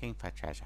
looking for treasure.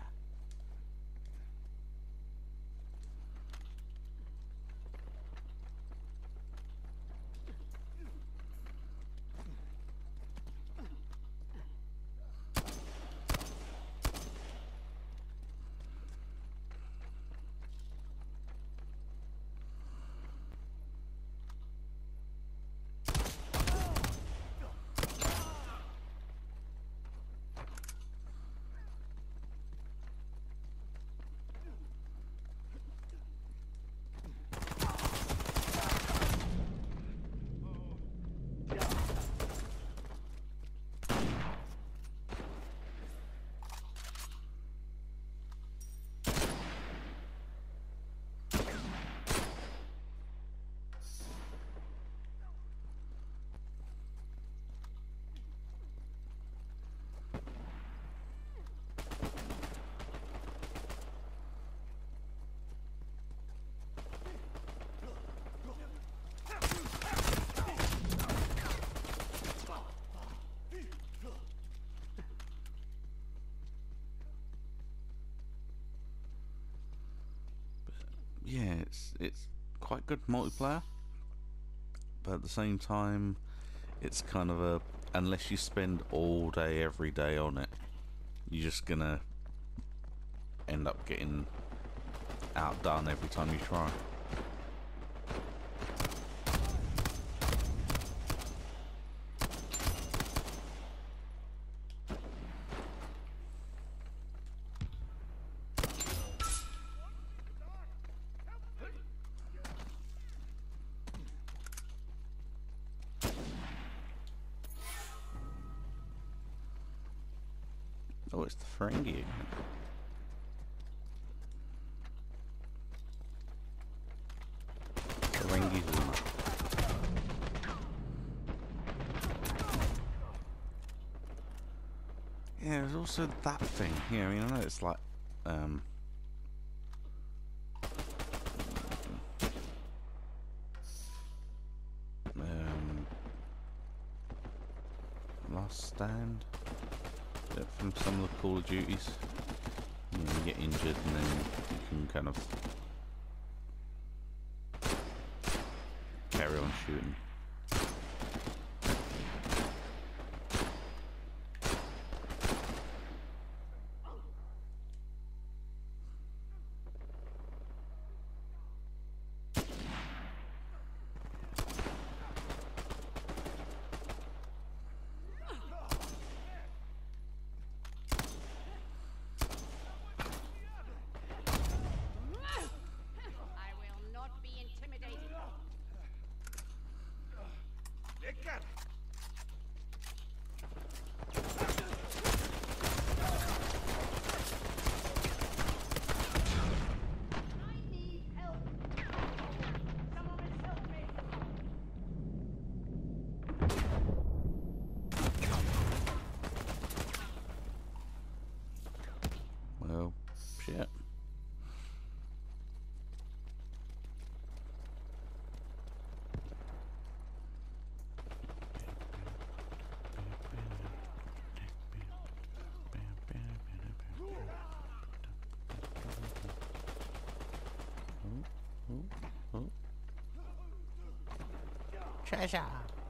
Yeah, it's quite good multiplayer, but at the same time, it's kind of a, unless you spend all day every day on it, you're just gonna end up getting outdone every time you try. Oh, it's the Ferengi. Ferengi. Yeah, there's also that thing. Yeah, I mean, I know it's like, Last Stand. From some of the Call of Duties. You know, you get injured and then you can kind of carry on shooting. Well, shit. Treasure.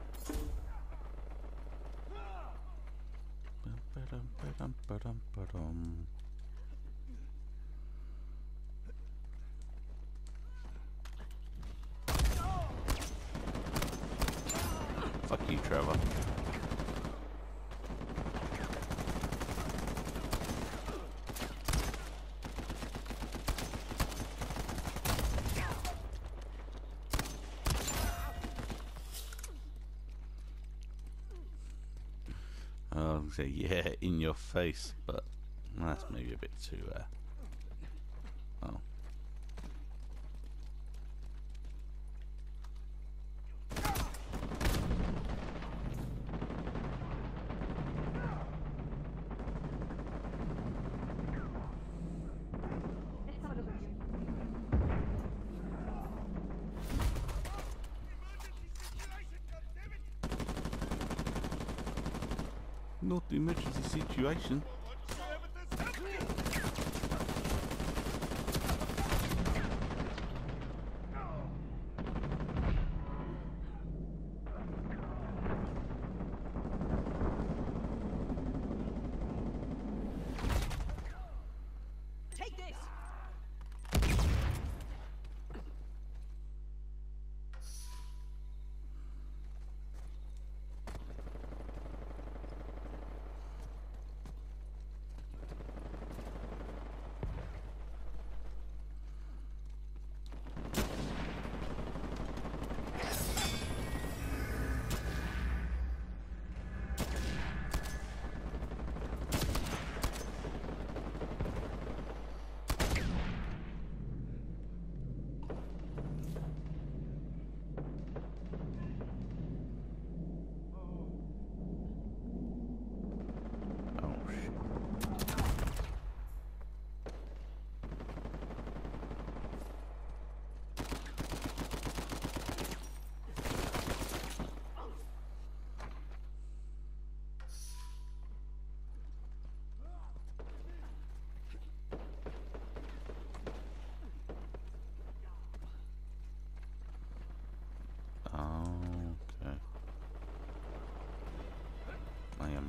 Fuck you, Trevor. So yeah, in your face, but that's maybe a bit too. Oh. Not the emergency situation.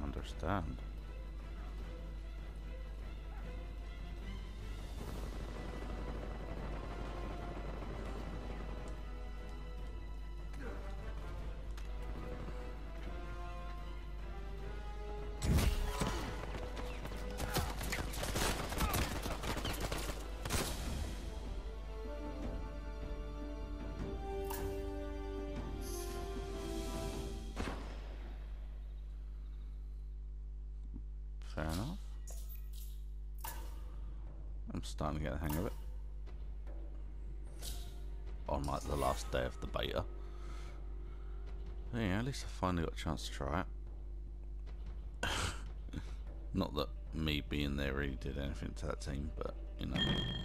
understand. Fair enough. I'm starting to get the hang of it. On like the last day of the beta. But yeah, at least I finally got a chance to try it. Not that me being there really did anything to that team, but you know.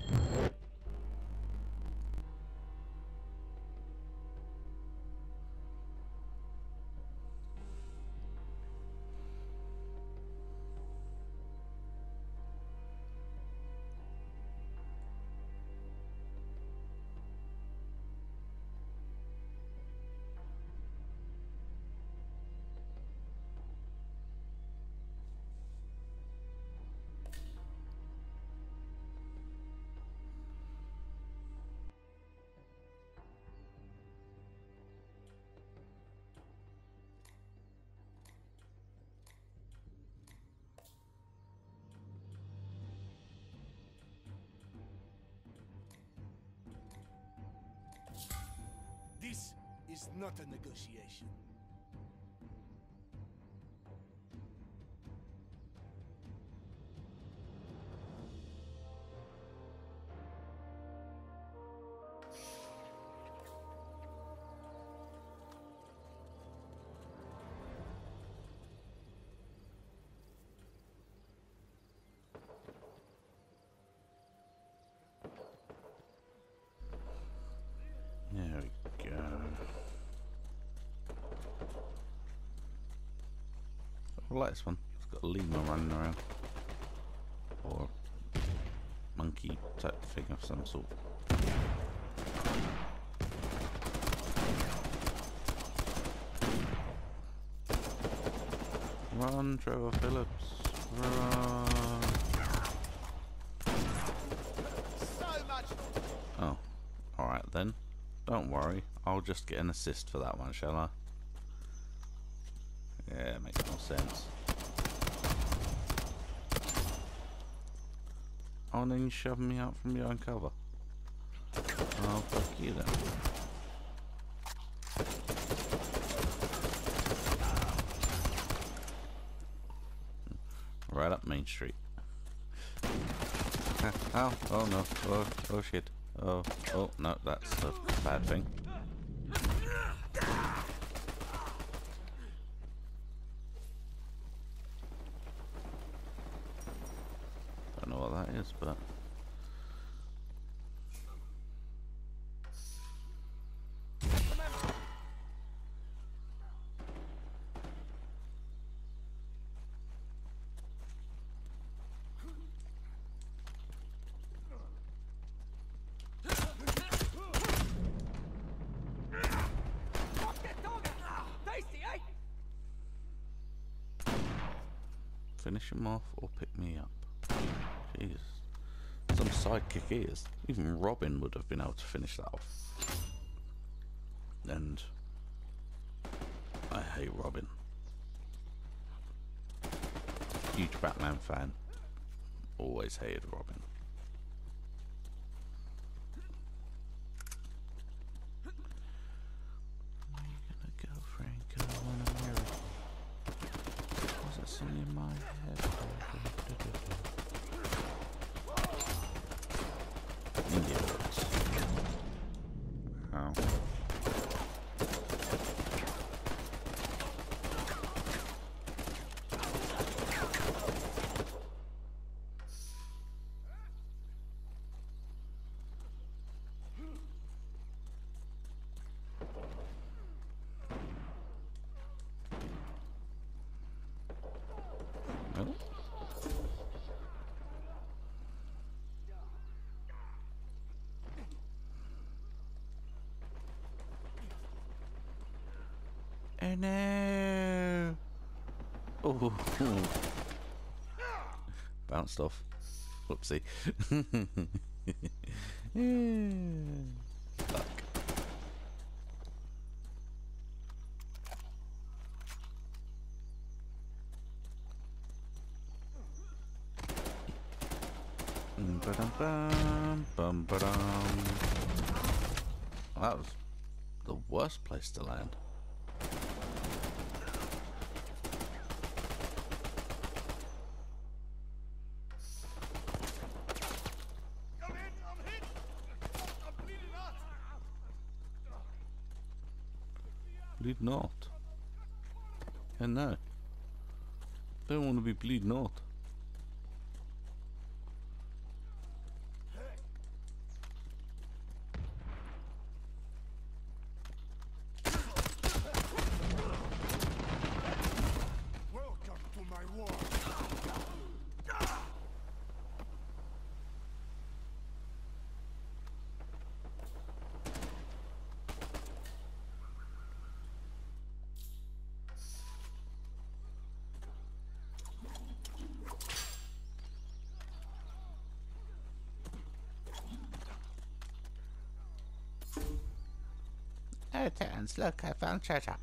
This is not a negotiation. There we go. I like this one. It's got a lemur running around. Or monkey type thing of some sort. Run, Trevor Phillips. Run. So much. Oh, alright then. Don't worry. I'll just get an assist for that one, shall I? Yeah, makes more sense. Oh, and then you shove me out from behind cover. Oh, fuck you then. Right up Main Street. Oh no, oh shit. Oh no, that's a bad thing. Don't know what that is, but finish him off or pick me up. Jeez. Some sidekick is. Even Robin would have been able to finish that off. And I hate Robin. Huge Batman fan. Always hated Robin. Where you gonna go, Franco? I want a mirror. What's that singing in my head? India words. How? Well. Oh no! Oh, Ooh. Bounced off. Whoopsie. Fuck. Ba-dum-bum, bum-ba-dum. That was the worst place to land. I'm hit! I'm hit! I'm bleeding out! Bleed not. And no. Don't want to be bleed not. Welcome to my world! Oh, Terrence, look, I found treasure.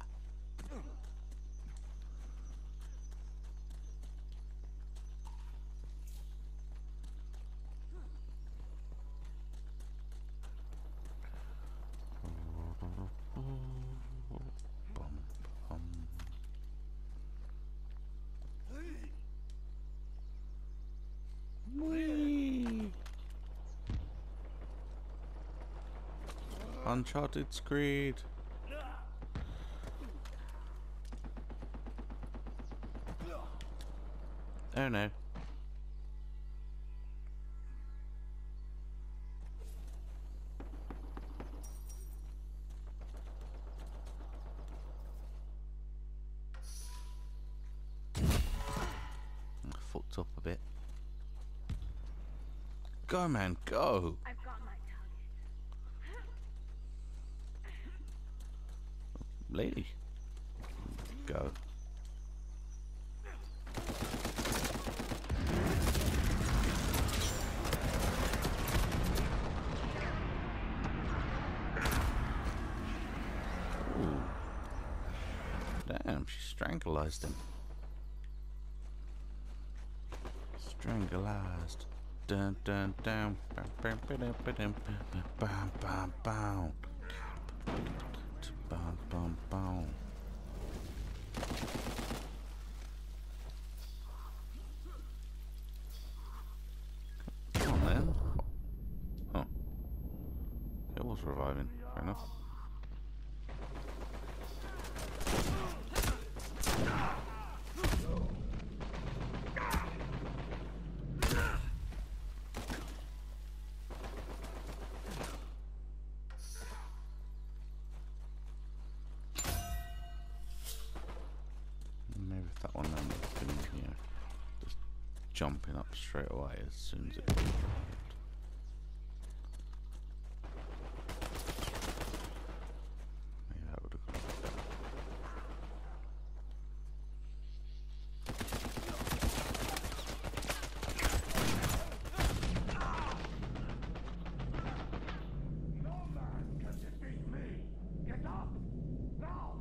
Bum, bum. Whee! Uncharted Screed. Oh no. I fucked up a bit. Go, man, go! I've got my target. Lady. Go. Ooh. Damn, she strangulized him. Strangulized. Dun dun dun. Bam bam bam bam bam bam bam. Bam bam bam. Come on then. Oh. It was reviving. Fair enough. Maybe if that one landed, can, you know, just jumping up straight away as soon as it revived. Maybe that would have gone better. No man can defeat me! Get up! Now!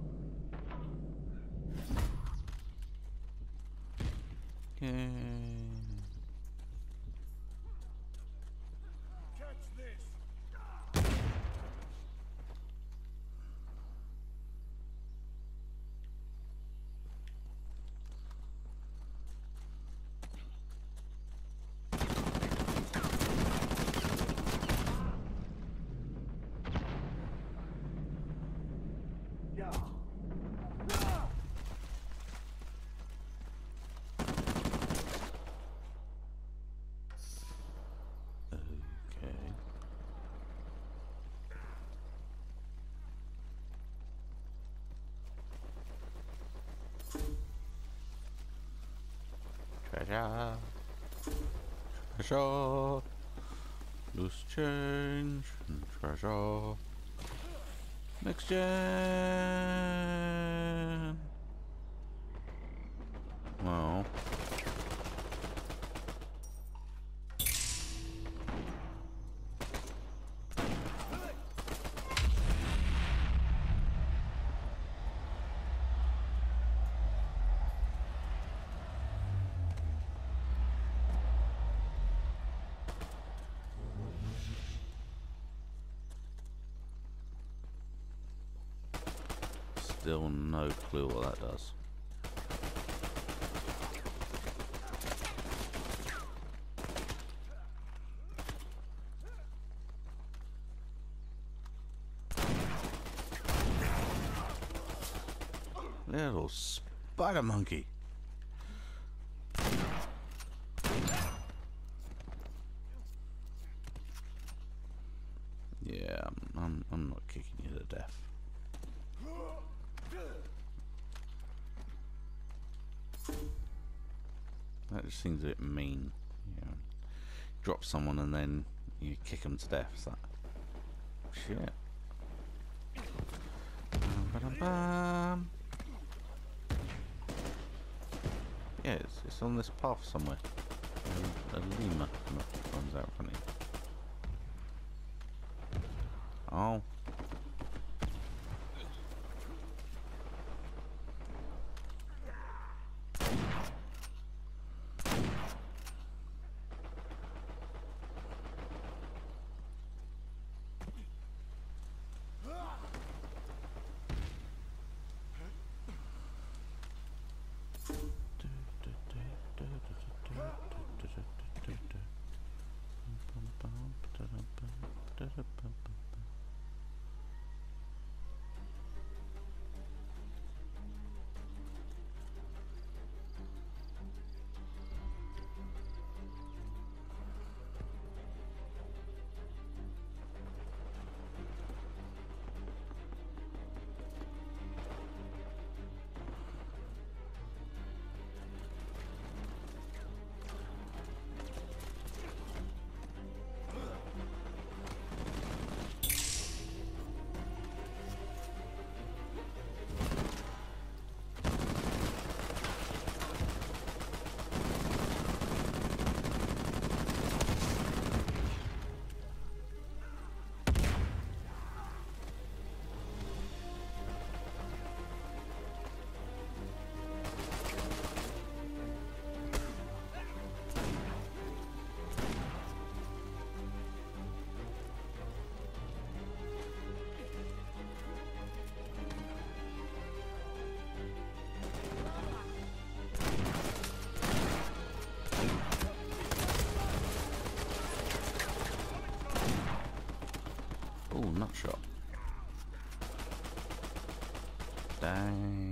Yeah. Catch this! Okay. Treasure. Treasure. Loose change and treasure. Next gen. Come on. Still no clue what that does. Little spider monkey. Yeah, I'm not kicking you to death. That just seems a bit mean. You know, drop someone and then you kick them to death. It's like, shit. Ba-dum-bum. Yeah, it's on this path somewhere. A lemur runs out in front of you. Oh. Oh, nut shot. Dang.